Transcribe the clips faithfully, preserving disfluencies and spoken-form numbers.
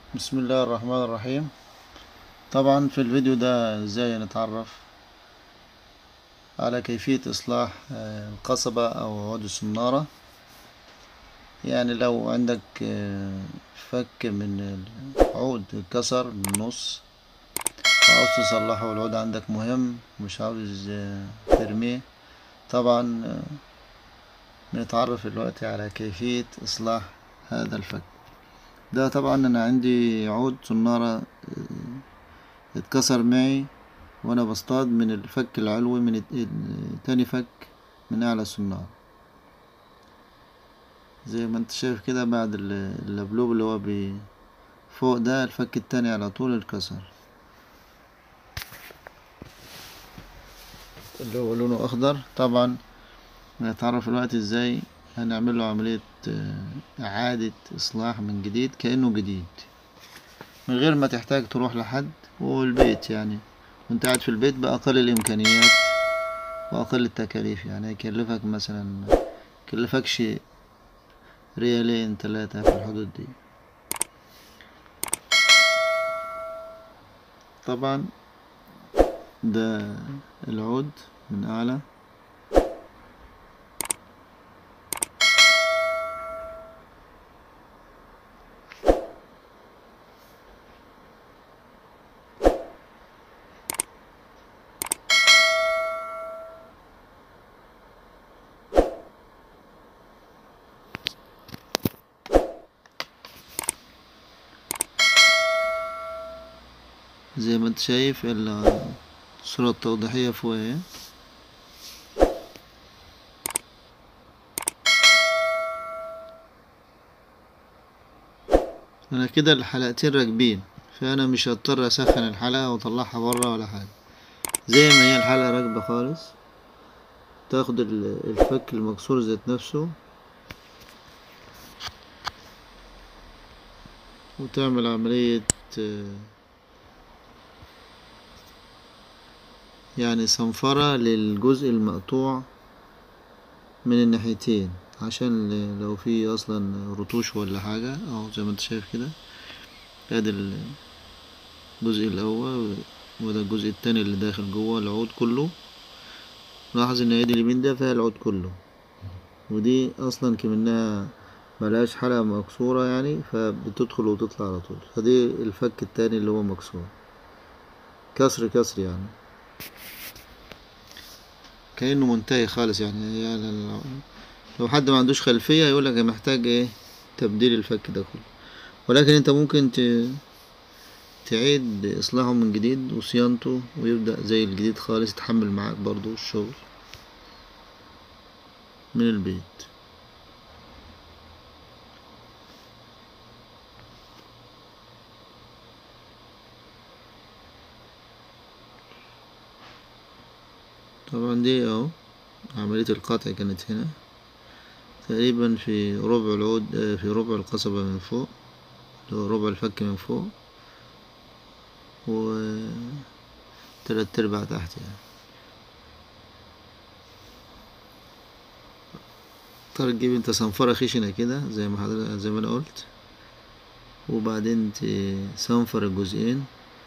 بسم الله الرحمن الرحيم. طبعا في الفيديو ده ازاي نتعرف على كيفية اصلاح آه، القصبة او عود الصنارة. يعني لو عندك آه، فك من العود اتكسر من النص وعاوز تصلحه والعود عندك مهم ومش عاوز آه، ترميه. طبعا آه، بنتعرف دلوقتي على كيفية اصلاح هذا الفك ده. طبعا انا عندي عود صنارة آه، اتكسر معي وانا بصطاد من الفك العلوي من الت- تاني فك من اعلى السنارة، زي ما انت شايف كده. بعد ال- اللبلوب اللي هو بي فوق ده الفك التاني على طول اتكسر، اللي هو لونه اخضر. طبعا هنتعرف الوقت ازاي هنعمل له عملية آه، اعادة اصلاح من جديد كأنه جديد، من غير ما تحتاج تروح لحد والبيت. يعني وانت قاعد في البيت بأقل الامكانيات واقل التكاليف. يعني هيكلفك مثلا كلفكش ريالين تلاتة في الحدود دي. طبعا ده العود من اعلى. زي ما انت شايف ال- الصورة التوضيحية فوق اهي. انا كده الحلقتين راكبين، فانا مش هضطر اسخن الحلقة واطلعها برا ولا حاجة. زي ما هي الحلقة راكبة خالص، تاخد ال- الفك المكسور ذات نفسه وتعمل عملية آه، يعني صنفرة للجزء المقطوع من الناحيتين، عشان ل- لو في اصلا رطوش ولا حاجة. اهو زي ما انت شايف كده، ادي الجزء الاول وده الجزء التاني اللي داخل جوه العود كله. لاحظ ان ايدي اليمين ده فيها العود كله، ودي اصلا كمنها ملهاش حلقة مكسورة يعني، فبتدخل وتطلع على طول. فدي الفك التاني اللي هو مكسور كسر كسر يعني، كأنه منتهي خالص. يعني, يعني لو لو حد ما عندوش خلفية يقولك محتاج ايه تبديل الفك ده كله، ولكن انت ممكن ت... تعيد اصلاحه من جديد وصيانته ويبدأ زي الجديد خالص، يتحمل معاك برضو الشغل من البيت. طبعا دي اهو عملية القطع كانت هنا تقريبا في ربع العود، آه، في ربع القصبة من فوق، اللي هو ربع الفك من فوق، و تلات ارباع تحت يعني. تختار تجيب انت صنفرة خشنة كده زي ما حضرتك زي ما انا قلت، وبعدين تصنفر الجزئين،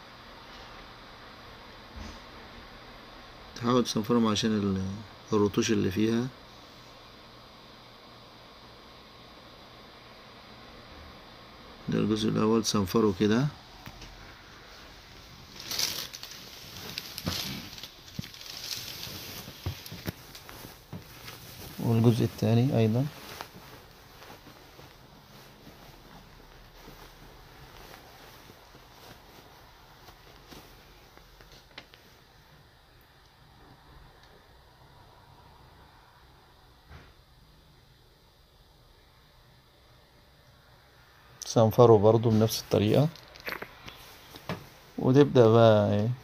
تحاول تصنفرهم عشان ال- الرطوش اللي فيها. ده الجزء الأول تصنفره كده، والجزء الثاني أيضا. تصنفره برضو بنفس الطريقة، وتبدأ بقى ايه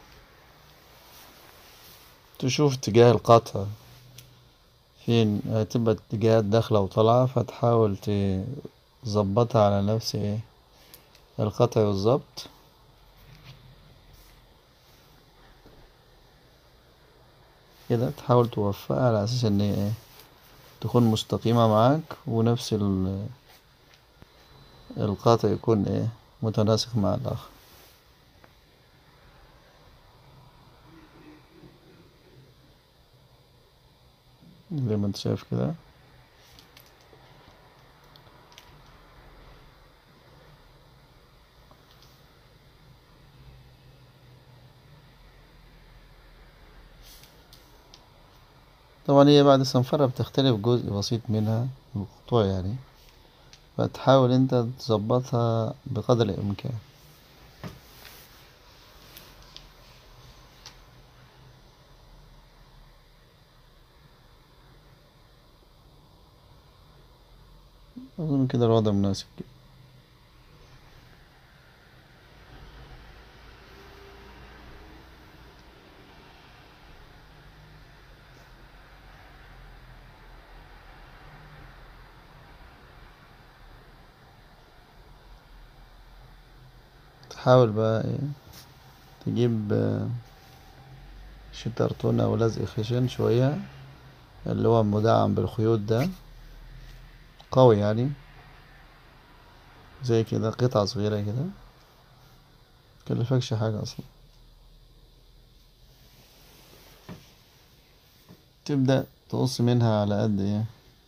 تشوف اتجاه القطع فين، هتبقى اتجاهات داخلة وطالعة، فتحاول تظبطها على نفس ايه القطع بالظبط. كده تحاول توفقها على أساس إن هي ايه تكون مستقيمة معاك، ونفس ال- القطع يكون ايه متناسق مع الآخر. زي ما انت شايف كده. طبعا هي بعد الصنفرة بتختلف جزء بسيط منها القطوع يعني، فتحاول انت تظبطها بقدر الامكان. اظن كده الوضع مناسب كده. تحاول بقى ايه تجيب آه، شي كرتونة او لزق خشن شوية، اللي هو مدعم بالخيوط ده، قوي يعني، زي كده قطعة صغيرة كده، متكلفكش حاجة اصلا. تبدأ تقص منها على قد ايه،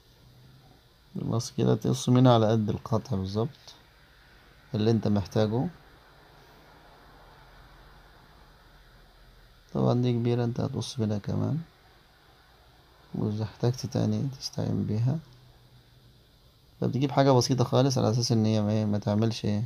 بس كده تقص منها على قد القطع بالظبط اللي انت محتاجه. طبعا دي كبيرة، انت هتقص منها كمان، واذا احتجت تاني تستعين بيها. فبتجيب حاجة بسيطة خالص على اساس ان هي ما إيه، ما تعملش ايه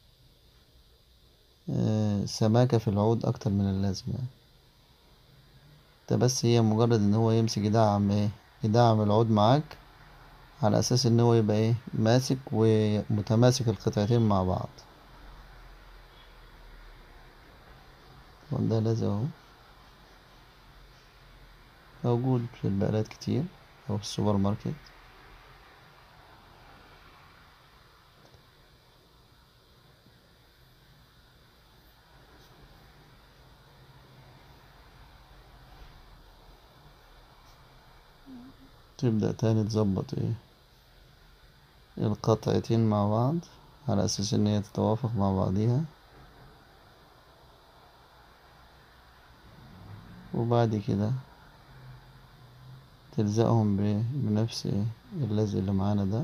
آه، سماكة في العود اكتر من اللازم يعني. انت بس هي مجرد ان هو يمسك يدعم ايه يدعم العود معاك، على اساس ان هو يبقى ايه ماسك ومتماسك القطعتين مع بعض. وده لازم اهو، موجود في البقالات كتير او في السوبر ماركت. تبدأ تاني تظبط ايه القطعتين مع بعض على اساس ان هي تتوافق مع بعضيها، وبعد كده تلزقهم ب- بنفس ايه اللزق اللي معانا ده.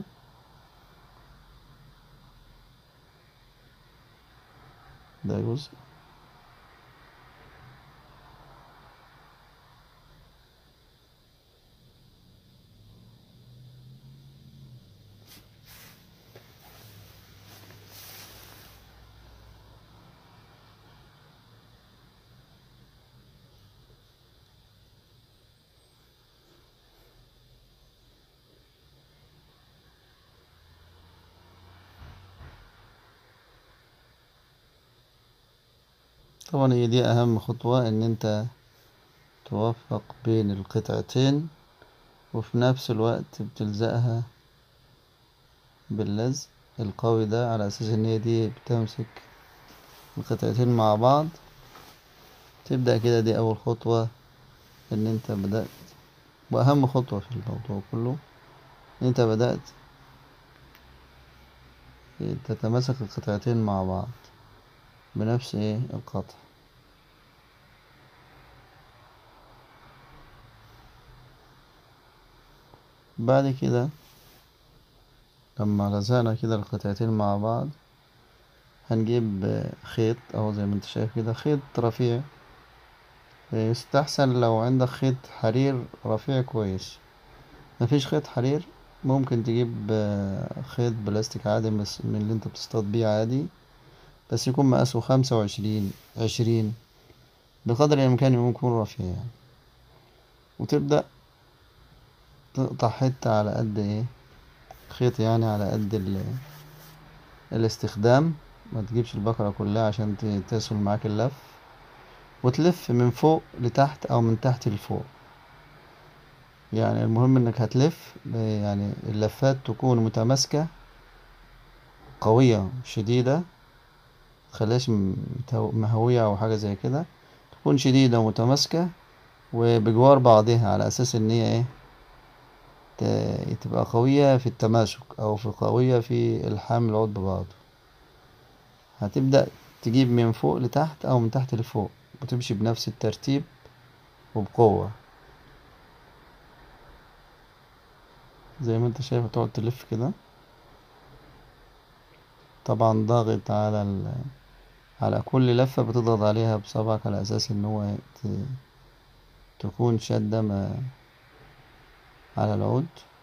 ده جزء. طبعا هي دي اهم خطوة، ان انت توفق بين القطعتين، وفي نفس الوقت بتلزقها باللزق القوي ده على اساس ان هي دي بتمسك القطعتين مع بعض. تبدأ كده، دي اول خطوة، ان انت بدأت، واهم خطوة في الموضوع كله، ان انت بدأت تتماسك القطعتين مع بعض بنفس ايه القطع. بعد كده لما لزقنا كده القطعتين مع بعض، هنجيب خيط اهو زي ما انت شايف كده، خيط رفيع. يستحسن لو عندك خيط حرير رفيع كويس. مفيش خيط حرير، ممكن تجيب آه، خيط بلاستيك عادي بس من اللي انت بتصطاد بيه عادي، بس يكون مقاسه خمسة وعشرين عشرين، بقدر الامكان يكون رفيع يعني. وتبدأ تقطع حتة على قد ايه خيط يعني، على قد ال... الاستخدام. ما تجيبش البقرة كلها عشان ت- تسهل معاك اللف، وتلف من فوق لتحت او من تحت لفوق. يعني المهم انك هتلف يعني اللفات تكون متماسكة قوية شديدة، متخليهاش متو- مهوية او حاجة زي كده، تكون شديدة ومتماسكة وبجوار بعضها، على اساس ان هي ايه ت- تبقى قوية في التماسك او في قوية في الحام العود ببعضه. هتبدأ تجيب من فوق لتحت او من تحت لفوق، وتمشي بنفس الترتيب وبقوة زي ما انت شايف. هتقعد تلف كده، طبعا ضاغط على ال... على كل لفة بتضغط عليها بصبعك على اساس ان هو ت... تكون شادة ما على العود.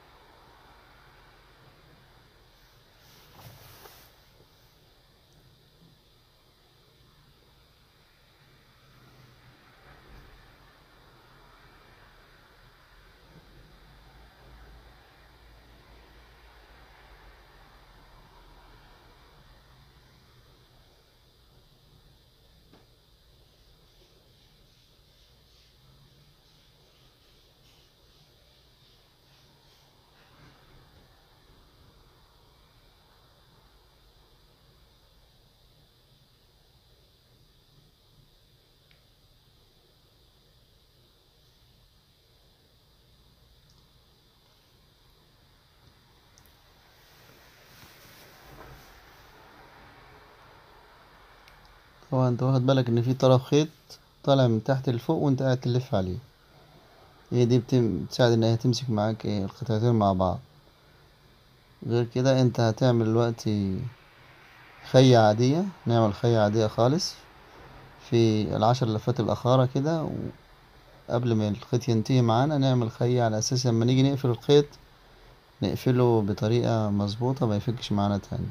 طبعا انت واخد بالك ان في طرف خيط طالع من تحت لفوق وانت قاعد تلف عليه، هي دي بتم- بتساعد ان هي تمسك معاك ايه القطعتين مع بعض. غير كده انت هتعمل دلوقتي خية عادية، نعمل خية عادية خالص في العشر لفات الأخارة كده، وقبل ما الخيط ينتهي معانا نعمل خية على أساس لما نيجي نقفل الخيط نقفله بطريقة مظبوطة ما يفكش معانا تاني.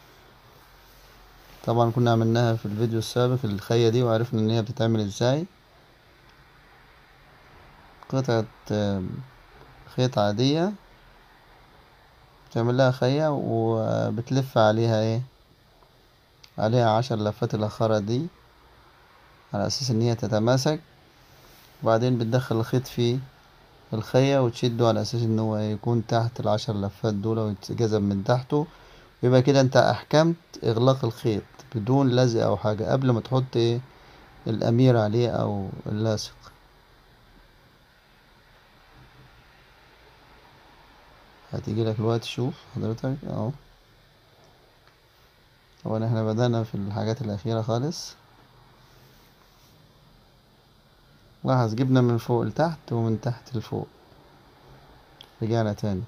طبعا كنا عملناها في الفيديو السابق الخية دي وعرفنا ان هي بتتعمل ازاي. قطعة آه، خيط عادية بتعمل لها خية وبتلف عليها ايه، عليها عشر لفات الأخرى دي على أساس إن هي تتماسك. وبعدين بتدخل الخيط في الخية وتشده على أساس إن هو يكون تحت العشر لفات دول ويتجذب من تحته. يبقى كده أنت أحكمت إغلاق الخيط بدون لزق أو حاجة قبل ما تحط إيه الأمير عليه أو اللاصق. هتيجي لك الوقت تشوف حضرتك أهو. طبعا احنا بدأنا في الحاجات الأخيرة خالص. لاحظ جبنا من فوق لتحت ومن تحت لفوق، رجعنا تاني.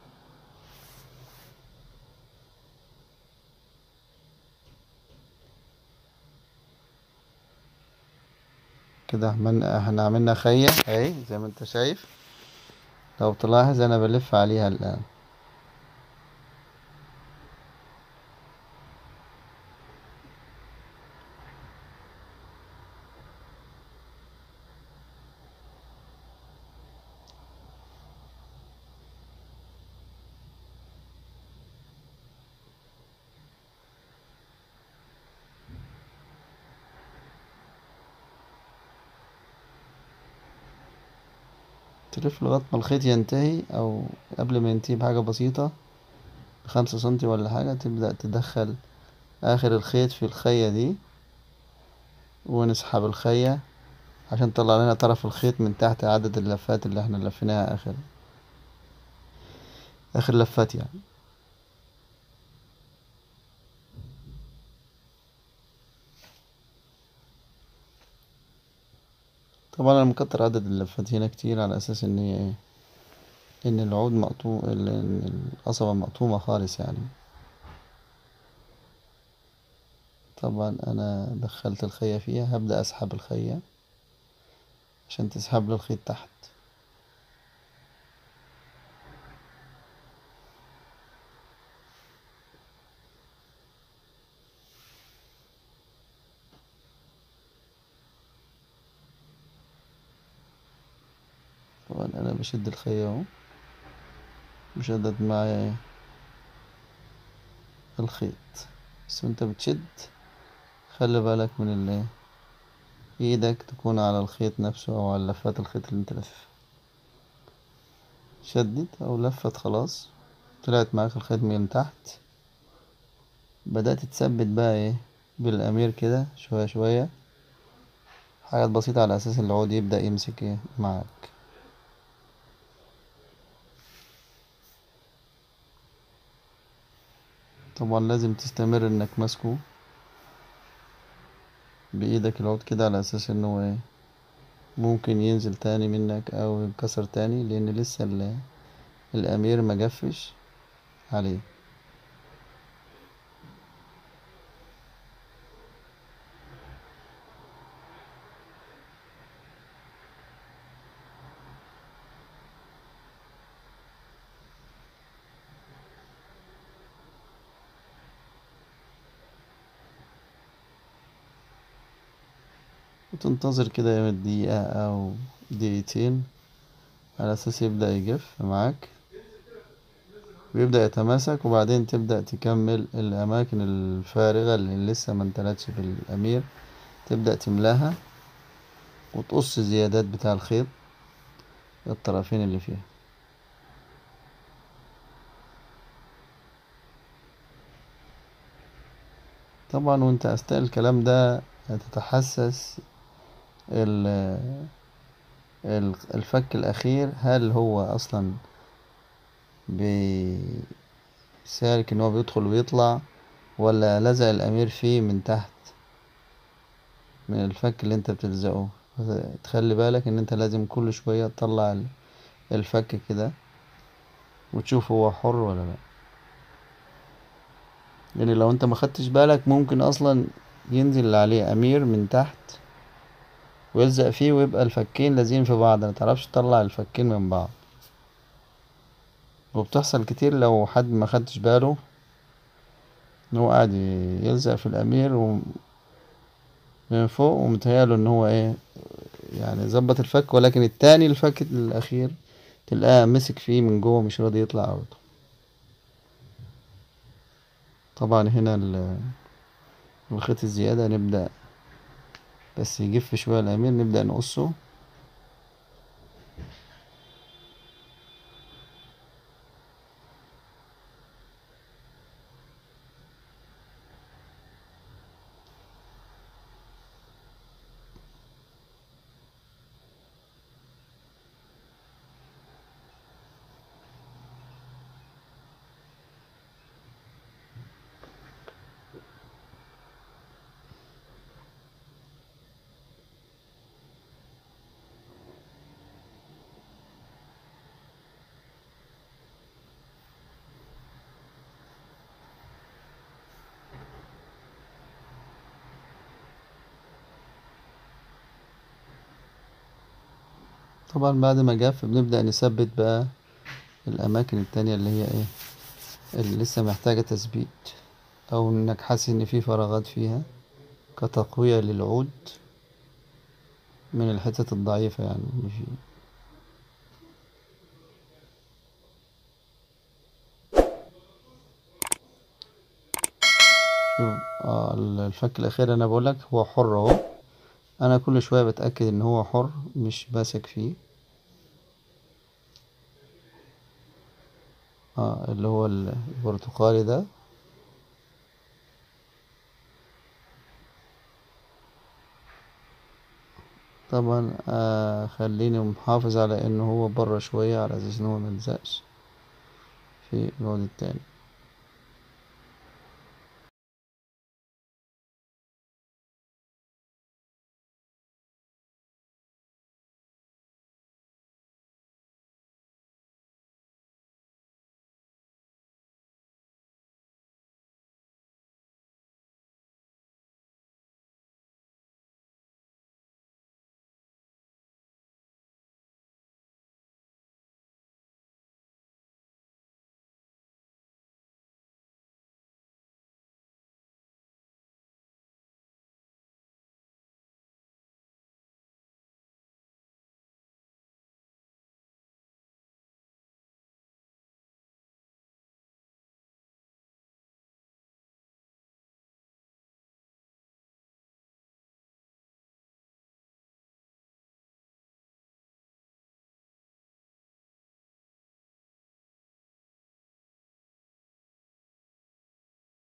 كده عملنا احنا عملنا خية اهي زي ما انت شايف. لو تلاحظ انا بلف عليها الآن. تلف لغاية ما الخيط ينتهي أو قبل ما ينتهي بحاجة بسيطة بخمسة سنتي ولا حاجة، تبدأ تدخل آخر الخيط في الخية دي ونسحب الخية عشان تطلع لنا طرف الخيط من تحت عدد اللفات اللي احنا لفيناها آخر آخر لفات يعني. طبعا أنا مكتر عدد اللفات هنا كتير على أساس إن هي إيه، إن العود مقطوع، إن القصبة مقطومة خالص يعني. طبعا أنا دخلت الخية فيها، هبدأ أسحب الخية عشان تسحب لي الخيط تحت. طبعا أنا بشد الخية أهو، مشدد معايا الخيط، بس وانت بتشد خلي بالك من اللي ايدك تكون على الخيط نفسه او على لفات الخيط اللي انت لف. شدت او لفت خلاص، طلعت معاك الخيط من تحت. بدأت تثبت بقى ايه بالامير كده شوية شوية، حاجات بسيطة على اساس العود يبدأ يمسك ايه معاك. طبعا لازم تستمر انك ماسكه بإيدك العود كده على أساس إنه إيه ممكن ينزل تاني منك أو ينكسر تاني، لأن لسه ال- الأمير مجفش عليه. وتنتظر كده يوم دقيقة أو دقيقتين على أساس يبدأ يجف معاك ويبدأ يتماسك، وبعدين تبدأ تكمل الأماكن الفارغة اللي لسه ما امتلتش بالأمير، تبدأ تملاها وتقص الزيادات بتاع الخيط الطرفين اللي فيها. طبعا وانت أثناء الكلام ده هتتحسس ال- ال- الفك الأخير هل هو أصلا بيسالك إن هو بيدخل ويطلع، ولا لزق الأمير فيه من تحت من الفك اللي انت بتلزقه. تخلي بالك ان انت لازم كل شوية تطلع ال- الفك كده وتشوف هو حر ولا لا، لان لو انت ما خدتش بالك ممكن اصلا ينزل عليه امير من تحت ويلزق فيه ويبقى الفكين لازقين في بعض، ما تعرفش تطلع الفكين من بعض. وبتحصل كتير لو حد ما خدش باله ان هو قاعد يلزق في الامير و- من فوق ومتهيأله ان هو ايه يعني ظبط الفك، ولكن التاني الفك الاخير تلقاه مسك فيه من جوه مش راضي يطلع برضه. طبعا هنا ال- الخيط الزيادة نبدأ بس يجف شوية الأمير نبدأ نقصه. طبعا بعد ما جف بنبدأ نثبت بقى الأماكن التانية اللي هي ايه اللي لسه محتاجة تثبيت، أو إنك حاسس إن في فراغات فيها كتقوية للعود من الحتت الضعيفة يعني اللي فيه. شوف اه الفك الأخير أنا بقولك هو حر أهو، أنا كل شوية بتأكد إن هو حر مش ماسك فيه. اه اللي هو البرتقالي ده. طبعا آه خليني محافظ على إنه هو بره شوية على أساس إن هو ملزقش في العود التاني.